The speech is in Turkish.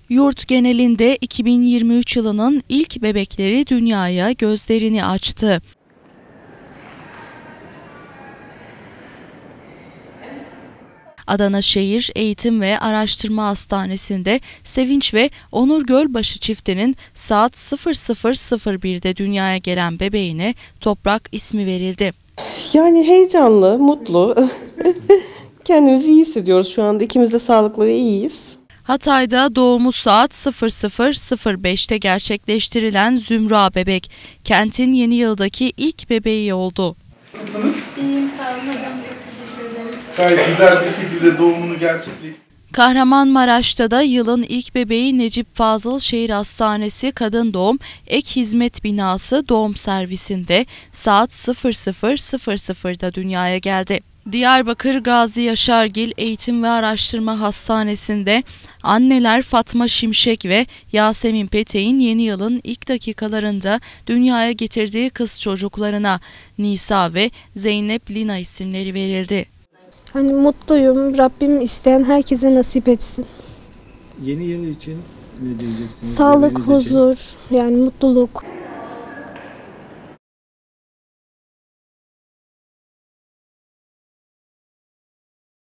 Yurt genelinde 2023 yılının ilk bebekleri dünyaya gözlerini açtı. Adana Şehir Eğitim ve Araştırma Hastanesi'nde Sevinç ve Onur Gölbaşı çiftinin saat 00.01'de dünyaya gelen bebeğine Toprak ismi verildi. Yani heyecanlı, mutlu. Kendimizi iyi hissediyoruz şu anda. İkimiz de sağlıklı ve iyiyiz. Hatay'da doğumu saat 00.05'te gerçekleştirilen Zümra bebek, kentin yeni yıldaki ilk bebeği oldu. İyiyim, sağ olun hocam. Çok teşekkür ederim. Gayet güzel bir şekilde doğumunu gerçekleştirdi. Kahramanmaraş'ta da yılın ilk bebeği Necip Fazıl Şehir Hastanesi Kadın Doğum Ek Hizmet Binası doğum servisinde saat 00.00'da dünyaya geldi. Diyarbakır Gazi Yaşargil Eğitim ve Araştırma Hastanesi'nde anneler Fatma Şimşek ve Yasemin Petek'in yeni yılın ilk dakikalarında dünyaya getirdiği kız çocuklarına Nisa ve Zeynep Lina isimleri verildi. Hani mutluyum. Rabbim isteyen herkese nasip etsin. Yeni yıl için ne diyeceksiniz? Sağlık, Bebeğiniz için? huzur, yani mutluluk.